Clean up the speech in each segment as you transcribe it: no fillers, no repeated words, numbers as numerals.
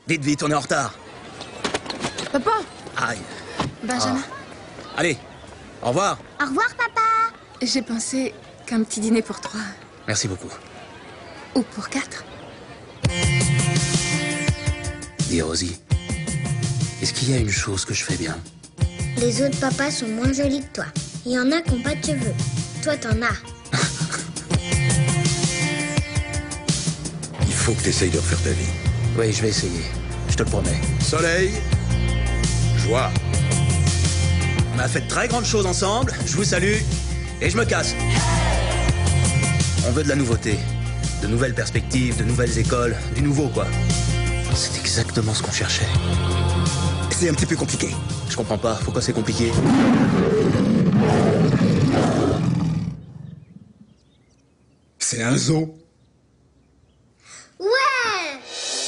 Vite, vite, on est en retard. Papa! Aïe. Benjamin. Allez, au revoir. Au revoir, papa. J'ai pensé qu'un petit dîner pour 3. Merci beaucoup. Ou pour 4. Dis Rosie, est-ce qu'il y a une chose que je fais bien? Les autres papas sont moins jolis que toi. Il y en a qui n'ont pas de cheveux. Toi, t'en as. Il faut que tu essayes de refaire ta vie. Oui, je vais essayer. Je te le promets. Soleil, joie. On a fait de très grandes choses ensemble. Je vous salue. Et je me casse. On veut de la nouveauté. De nouvelles perspectives, de nouvelles écoles. Du nouveau, quoi. C'est exactement ce qu'on cherchait. C'est un petit peu compliqué. Je comprends pas. Pourquoi c'est compliqué? C'est un zoo. Ouais!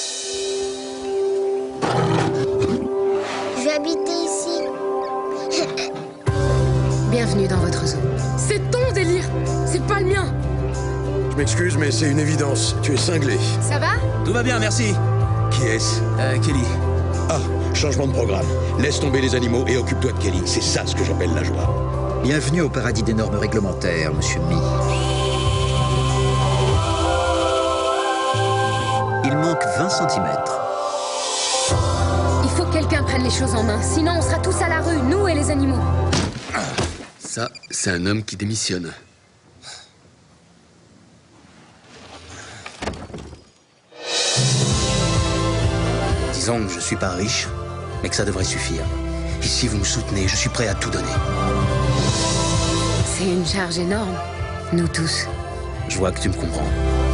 Je vais habiter ici. Bienvenue dans votre zoo. C'est ton délire, c'est pas le mien. Je m'excuse, mais c'est une évidence. Tu es cinglé. Ça va? Tout va bien, merci. Qui est-ce? Kelly. Ah, changement de programme. Laisse tomber les animaux et occupe-toi de Kelly. C'est ça ce que j'appelle la joie. Bienvenue au paradis des normes réglementaires, monsieur Mi. Il manque 20 cm. Il faut que quelqu'un prenne les choses en main, sinon on sera tous à la rue, nous et les animaux. Ça, c'est un homme qui démissionne. Disons que je suis pas riche, mais que ça devrait suffire. Et si vous me soutenez, je suis prêt à tout donner. C'est une charge énorme. Nous tous. Je vois que tu me comprends.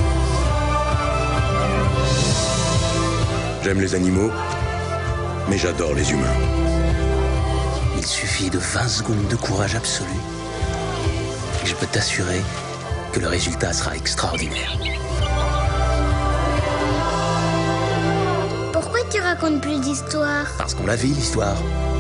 J'aime les animaux, mais j'adore les humains. Il suffit de 20 secondes de courage absolu. Et je peux t'assurer que le résultat sera extraordinaire. Pourquoi tu racontes plus d'histoires? Parce qu'on la vit, l'histoire.